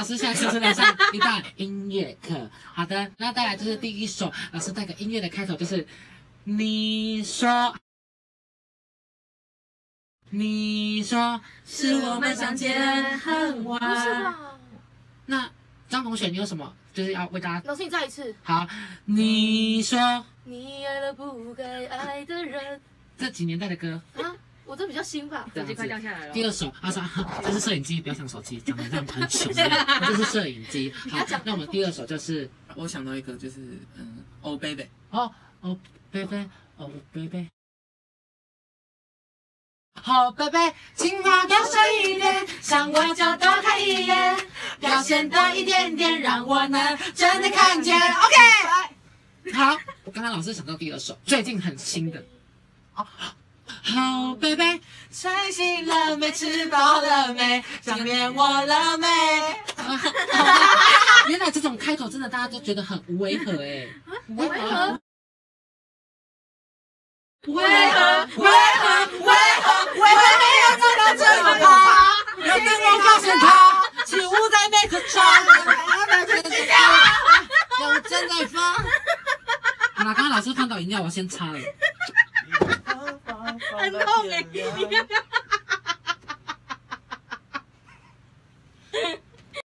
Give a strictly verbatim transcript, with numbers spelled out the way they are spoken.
师现在就是来上一段音乐课。好的，那再来就是第一首，老师带个音乐的开头，就是你说，你说是我们相见很晚。 不是吧？ 那张同学，你有什么就是要为大家？ 老师，你再一次。 好，你说你爱了不该爱的人。 这几年代的歌。 啊，我这比较新吧。 手机快掉下来了。 第二首，他说这是摄影机，不要想手机，讲的这样很穷。这是摄影机。好，那我们第二首就是， 我想到一个就是嗯，Oh Baby。 哦哦，baby，哦 baby。好，baby，请把表现一点，向我就多看一眼，表现的一点点，让我能真的看见。OK， 好，我刚刚老师想到第二首，最近很新的。好，好，baby，睡醒了没？吃饱了没？想念我了没？原来这种开头真的大家都觉得很违和哎，违和。为何？为何？为何？为何没有做到这么好？要跟我发现他，起雾在每个窗，有正在发。好了，刚刚老师看到饮料，我先擦了。 很痛哎！你刚刚。